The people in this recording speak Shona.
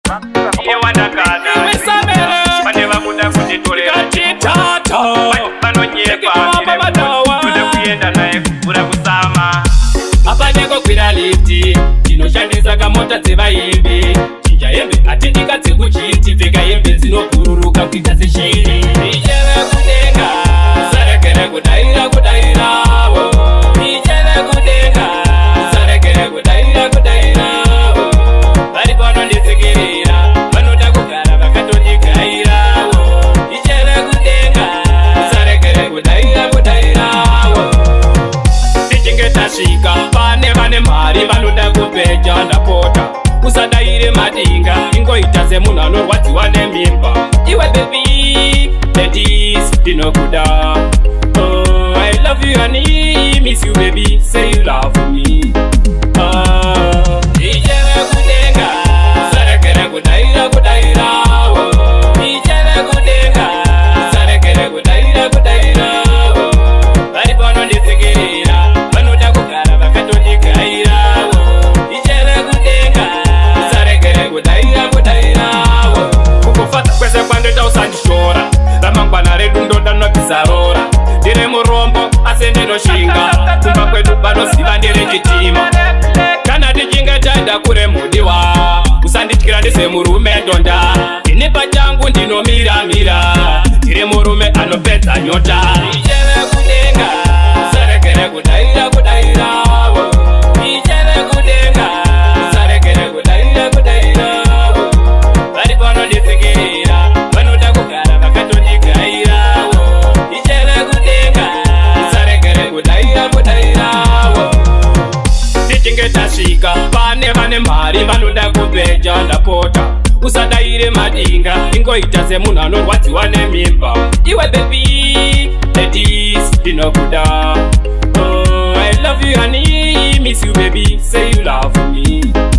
iye wadakana bane bakuda kutitolera banonyepa tude kuyenda naye kukula kusama apanyeko kwira lifti tinoshandisa kamota dzevayimbi chinja yembe atindika dzekuchiti pfeka yembe dzinokururuka kuita seshiri ijeve kudenga sarekere kudaira kudairawo ijeve kudenga sarekere kudaira kudairawo vari vanonditsikirira vanoda kugara vakatondikairawo ijeve kudenga sarekere kudaira kudairawo tichinge tasvika pane vane mari vanoda kupeja ndapota usadaire madinga ingoita semunhu anorwadziwa nemimba iwe bebi ladies ndinokuda oh, I love you honey miss you baby say you love me ijeve kudenga sarekere kudaira kudairawo ijeve kudenga sarekere kudaira kudairawo vari vanonditsikirira vanoda kugara vakatondikairawo ijeve kudenga sarekere kudaira kudairawo kukufata kwese kwandoita usandishora ramangwana redu ndoda nobvizarora ndiri murombo asi ndinoshinga kumba kwedu vanoziva ndiri chitima kana tichinge taenda kure mudiwa usandityira ndisemurume ndonda ini pachangu ndinomiramira ndiri murume anopedza nyota ijeve kudenga sarekere kudaira kudairawo ijeve kudenga sarekere kudaira kudairawo vari vanonditsikirira vanoda kugara vakatondikairawo ijeve kudenga sarekere kudaira kudairawo tichinge tasvika pane vane mari vanoda kupeja ndapota usadaire madinga ingoita semunhu anorwadziwa nemimba iwe bebi ladies ndinokuda oh, I love you honey miss you baby say you love me